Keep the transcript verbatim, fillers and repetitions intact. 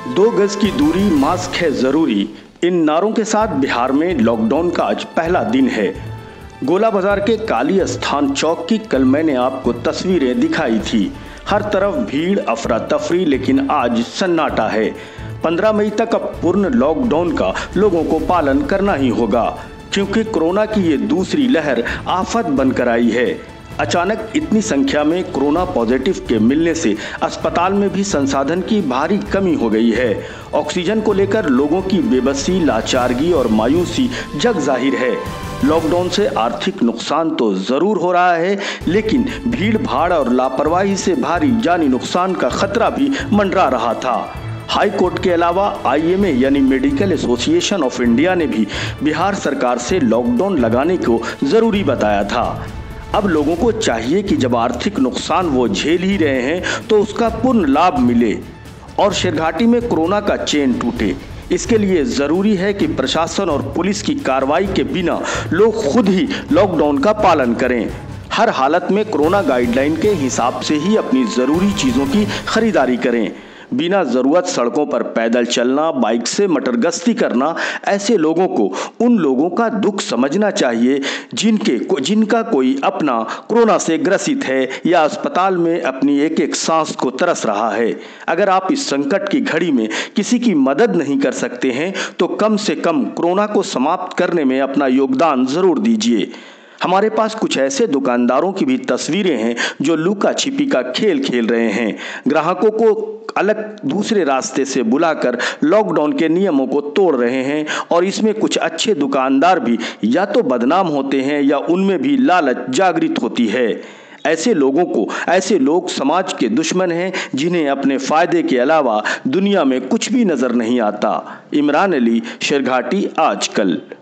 दो गज की दूरी, मास्क है जरूरी, इन नारों के साथ बिहार में लॉकडाउन का आज पहला दिन है। गोला बाजार के काली स्थान चौक की कल मैंने आपको तस्वीरें दिखाई थी। हर तरफ भीड़, अफरा तफरी, लेकिन आज सन्नाटा है। पंद्रह मई तक अब पूर्ण लॉकडाउन का लोगों को पालन करना ही होगा, क्योंकि कोरोना की ये दूसरी लहर आफत बनकर आई है। अचानक इतनी संख्या में कोरोना पॉजिटिव के मिलने से अस्पताल में भी संसाधन की भारी कमी हो गई है। ऑक्सीजन को लेकर लोगों की बेबसी, लाचारगी और मायूसी जग जाहिर है। लॉकडाउन से आर्थिक नुकसान तो जरूर हो रहा है, लेकिन भीड़ भाड़ और लापरवाही से भारी जानी नुकसान का खतरा भी मंडरा रहा था। हाई कोर्ट के अलावा आई एम ए यानी मेडिकल एसोसिएशन ऑफ इंडिया ने भी बिहार सरकार से लॉकडाउन लगाने को जरूरी बताया था। अब लोगों को चाहिए कि जब आर्थिक नुकसान वो झेल ही रहे हैं तो उसका पूर्ण लाभ मिले और शेरघाटी में कोरोना का चेन टूटे। इसके लिए जरूरी है कि प्रशासन और पुलिस की कार्रवाई के बिना लोग खुद ही लॉकडाउन का पालन करें। हर हालत में कोरोना गाइडलाइन के हिसाब से ही अपनी जरूरी चीजों की खरीदारी करें। बिना जरूरत सड़कों पर पैदल चलना, बाइक से मटर गश्ती करना, ऐसे लोगों को उन लोगों का दुख समझना चाहिए जिनके जिनका कोई अपना कोरोना से ग्रसित है या अस्पताल में अपनी एक एक सांस को तरस रहा है। अगर आप इस संकट की घड़ी में किसी की मदद नहीं कर सकते हैं तो कम से कम कोरोना को समाप्त करने में अपना योगदान जरूर दीजिए। हमारे पास कुछ ऐसे दुकानदारों की भी तस्वीरें हैं जो लुका छिपी का खेल खेल रहे हैं। ग्राहकों को अलग दूसरे रास्ते से बुलाकर लॉकडाउन के नियमों को तोड़ रहे हैं और इसमें कुछ अच्छे दुकानदार भी या तो बदनाम होते हैं या उनमें भी लालच जागृत होती है। ऐसे लोगों को ऐसे लोग समाज के दुश्मन हैं जिन्हें अपने फायदे के अलावा दुनिया में कुछ भी नजर नहीं आता। इमरान अली, शेरघाटी आजकल।